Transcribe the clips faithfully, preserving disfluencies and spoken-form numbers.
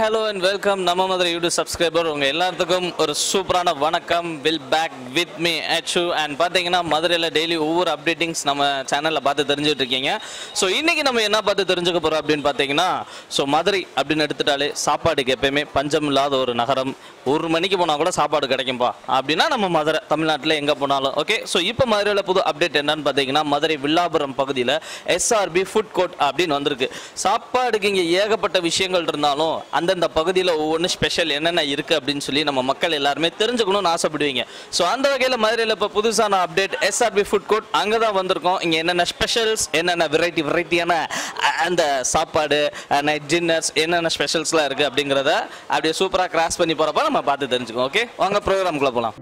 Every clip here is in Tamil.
hello and welcome Namma Madurai YouTube subscriber. உங்க எல்லாத்துக்கும் ஒரு சூப்பரான வணக்கம். Will back with me Achu and பாத்தீங்கன்னா மதுரையில டெய்லி ஒவ்வொரு அப்டேட்டிங்ஸ் நம்ம சேனல்ல பார்த்து தெரிஞ்சுட்டு இருக்கீங்க. சோ இன்னைக்கு நம்ம என்ன பார்த்து தெரிஞ்சுக்க போறோம் அப்படினு பாத்தீங்கன்னா சோ மதுரை அப்படினு எடுத்துட்டாலே சாப்பாடுக்கு எப்பவுமே பஞ்சம் இல்லாத ஒரு நகரம். ஒரு மணிக்கு போனா கூட சாப்பாடு கிடைக்கும்பா அப்படினா நம்ம மதுரை தமிழ்நாட்டுல எங்க போனாலும் ஓகே. சோ இப்போ மதுரையில புது அப்டேட் என்னன்னு பாத்தீங்கன்னா மதுரை வில்லாபுரம் பகுதியில S R B food court அப்படினு வந்திருக்கு. சாப்பாடுக்கு இங்க ஏகப்பட்ட விஷயங்கள் இருந்தாலும் அந்தந்த பகுதியில் ஒவ்வொன்று ஸ்பெஷல் என்னென்ன இருக்குது அப்படின்னு சொல்லி நம்ம மக்கள் எல்லாருமே தெரிஞ்சுக்கணும்னு ஆசைப்படுவீங்க. ஸோ அந்த வகையில் மதுரையில் இப்போ புதுசான update S R B food court அங்கே தான் வந்திருக்கோம். இங்கே என்னென்ன ஸ்பெஷல்ஸ் என்னென்ன வெரைட்டி வெரைட்டியான அந்த சாப்பாடு நைட் டின்னர்ஸ் என்னென்ன ஸ்பெஷல்ஸ்லாம் இருக்குது அப்படிங்கிறத அப்படியே சூப்பராக கிராஸ் பண்ணி போகிறப்ப நம்ம பார்த்து தெரிஞ்சுக்கோம். ஓகே வாங்க ப்ரோக்ராம்குள்ளே போகலாம்.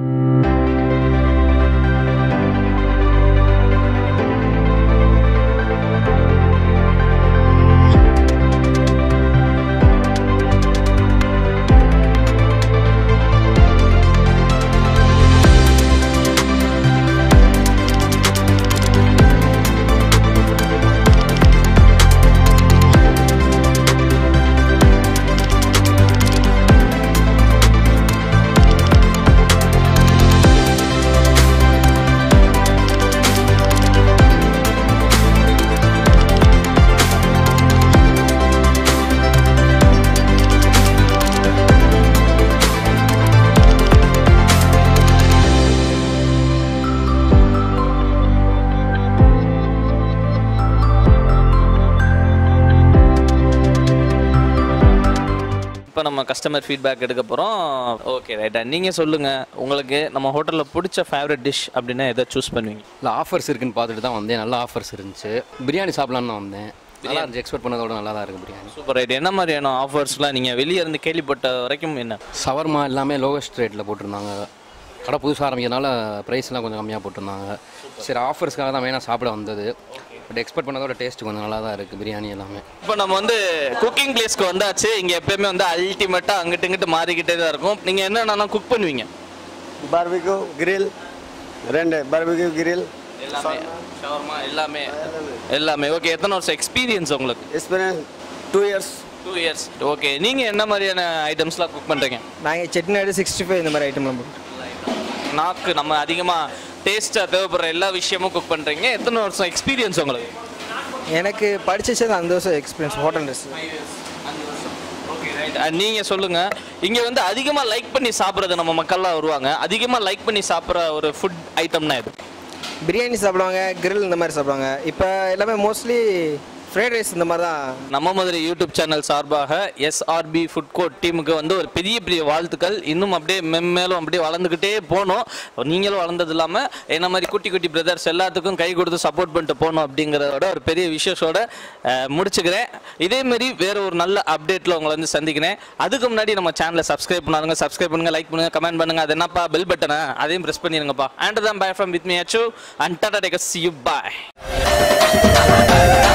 இப்போ நம்ம கஸ்டமர் ஃபீட்பேக் எடுக்க போகிறோம். ஓகே ரைட்டா, நீங்கள் சொல்லுங்கள் உங்களுக்கு நம்ம ஹோட்டலில் பிடிச்ச ஃபேவரட் டிஷ் அப்படின்னா எதை சூஸ் பண்ணுவீங்க? இல்லை ஆஃபர்ஸ் இருக்குன்னு பார்த்துட்டு தான் வந்தேன். நல்ல ஆஃபர்ஸ் இருந்துச்சு. பிரியாணி சாப்பிட்லான்னு தான் வந்தேன். நல்லா இருந்துச்சு. எக்ஸ்பெக்ட் பண்ணதோட நல்லா தான் இருக்குது பிரியாணி. Super right. என்ன மாதிரியான ஆஃபர்ஸ்லாம் நீங்கள் வெளியே இருந்து கேள்விப்பட்ட வரைக்கும் என்ன? ஷவர்மா எல்லாமே லோவஸ்ட் ரேட்டில் போட்டிருந்தாங்க. கடை புதுசாக ஆரம்பிக்கிறதுனால ப்ரைஸ்லாம் கொஞ்சம் கம்மியாக போட்டிருந்தாங்க. சரி ஆஃபர்ஸ்க்காக தான் மெயினாக சாப்பிட வந்தது. பட் எக்ஸ்பெக்ட் பண்ணதோட டேஸ்ட் கொஞ்சம் நல்லா தான் இருக்குது பிரியாணி எல்லாமே. இப்போ நம்ம வந்து குக்கிங் பிளேஸ்க்கு வந்தாச்சு. இங்கே எப்பயுமே வந்து அல்டிமேட்டாக அங்கிட்டு இங்கிட்டு மாறிக்கிட்டே தான் இருக்கும். நீங்கள் என்னென்னா குக் பண்ணுவீங்க? பார்பிக்யூ கிரில் ரெண்டு பார்பிக்யூ கிரில் எல்லாமே ஷவர்மா எல்லாமே எல்லாமே ஓகே. எத்தனை வருஷம் எக்ஸ்பீரியன்ஸ் உங்களுக்கு? Experience two years two years okay. நீங்கள் என்ன மாதிரியான ஐட்டம்ஸ்லாம் குக் பண்ணுறீங்க? நாங்கள் செட்டிநாடு சிக்ஸ்டி ஃபைவ் இந்த மாதிரி ஐட்டம்லாம் போட்டு நாக்கு நம்ம அதிகமாக டேஸ்ட்டாக தேவைப்படுற எல்லா விஷயமும் குக் பண்ணுறீங்க. எத்தனை வருஷம் எக்ஸ்பீரியன்ஸ் உங்களுக்கு? எனக்கு படிச்சது அந்த வருஷம் experience hotel dress. Okay right. நீங்கள் சொல்லுங்கள், இங்கே வந்து அதிகமாக லைக் பண்ணி சாப்பிட்றது நம்ம மக்கள்லாம் வருவாங்க. அதிகமாக லைக் பண்ணி சாப்பிட்ற ஒரு ஃபுட் ஐட்டம்னா இது? பிரியாணி சாப்பிடுவாங்க, கிரில் இந்த மாதிரி சாப்பிடுவாங்க. இப்போ எல்லாமே மோஸ்ட்லி ஃப்ரைட் ரைஸ் இந்த மாதிரி தான். நம்ம மதுரை யூடியூப் சேனல் சார்பாக S R B food court டீமுக்கு வந்து ஒரு பெரிய பெரிய வாழ்த்துக்கள். இன்னும் அப்படியே மென்மேலும் அப்படியே வளர்ந்துக்கிட்டே போகணும். நீங்களும் வளர்ந்தது இல்லாமல் என்ன மாதிரி குட்டி குட்டி பிரதர்ஸ் எல்லாத்துக்கும் கை கொடுத்து சப்போர்ட் பண்ணிட்டு போகணும் அப்படிங்கிறதோட ஒரு பெரிய விஷயத்தோட முடிச்சுக்கிறேன். இதேமாரி வேறு ஒரு நல்ல அப்டேட்டில் உங்களை வந்து சந்திக்கிறேன். அதுக்கு முன்னாடி நம்ம சேனலை சப்ஸ்கிரைப் பண்ணாதுங்க. சப்ஸ்கிரைப் பண்ணுங்கள், லைக் பண்ணுங்கள், கமெண்ட் பண்ணுங்கள். அது என்னப்பா பெல் பட்டனை அதையும் ப்ரெஸ் பண்ணிடுங்கப்பா. அண்ட் தான் bye from with me Achu and Tata take a see you bye.